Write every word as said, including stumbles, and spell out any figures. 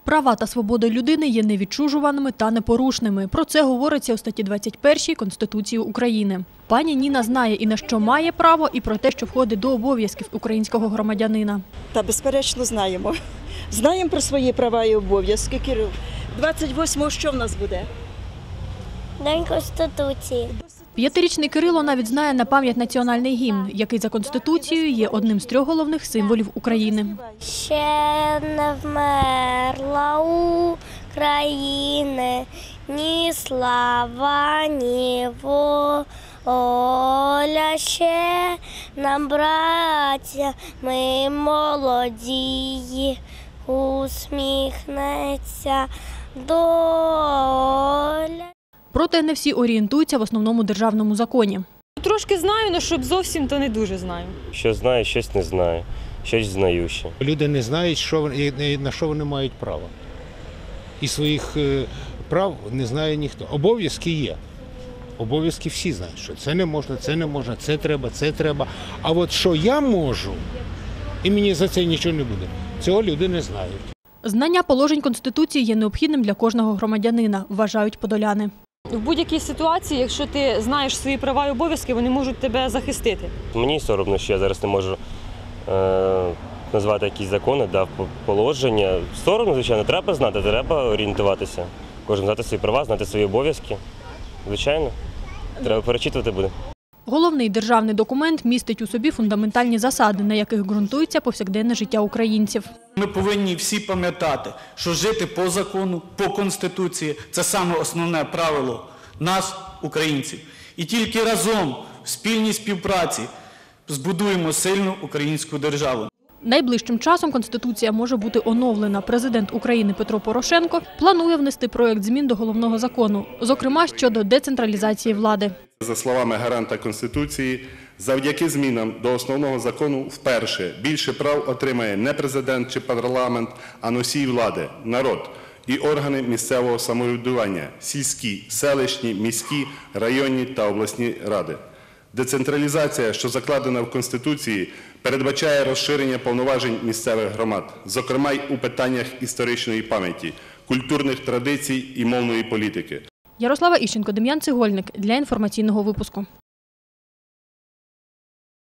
Права та свободи людини є невідчужуваними та непорушними. Про це говориться у статті двадцять першій Конституції України. Пані Ніна знає і на що має право, і про те, що входить до обов'язків українського громадянина. Та, безперечно, знаємо. Знаємо про свої права і обов'язки, Кирил. двадцять восьмого що в нас буде? День Конституції. П'ятирічний Кирило навіть знає на пам'ять національний гімн, який за Конституцією є одним з трьох головних символів України. Ще не вмерла України, ні слава, ні воля. Ще нам, браття, ми молоді, усміхнеться доля. Проте не всі орієнтуються в основному державному законі. Трошки знаю, але щоб зовсім, то не дуже знаю. Що знаю, щось не знаю, щось знаю ще. Люди не знають, що вони, на що вони мають право. І своїх прав не знає ніхто. Обов'язки є. Обов'язки всі знають, що це не можна, це не можна, це треба, це треба. А от що я можу, і мені за це нічого не буде, цього люди не знають. Знання положень Конституції є необхідним для кожного громадянина, вважають подоляни. В будь-якій ситуації, якщо ти знаєш свої права і обов'язки, вони можуть тебе захистити. Мені соромно, що я зараз не можу е, назвати якісь закони, да, положення. Соромно, звичайно, треба знати, треба орієнтуватися. Кожен знати свої права, знати свої обов'язки. Звичайно, треба перечитувати буде. Головний державний документ містить у собі фундаментальні засади, на яких ґрунтується повсякденне життя українців. Ми повинні всі пам'ятати, що жити по закону, по Конституції – це саме основне правило нас, українців. І тільки разом, в спільній співпраці, збудуємо сильну українську державу. Найближчим часом Конституція може бути оновлена. Президент України Петро Порошенко планує внести проект змін до головного закону, зокрема щодо децентралізації влади. За словами гаранта Конституції, завдяки змінам до основного закону вперше більше прав отримає не президент чи парламент, а носій влади – народ і органи місцевого самоврядування – сільські, селищні, міські, районні та обласні ради. Децентралізація, що закладена в Конституції, передбачає розширення повноважень місцевих громад, зокрема й у питаннях історичної пам'яті, культурних традицій і мовної політики. Ярослава Іщенко, Дем'ян Цегольник для інформаційного випуску.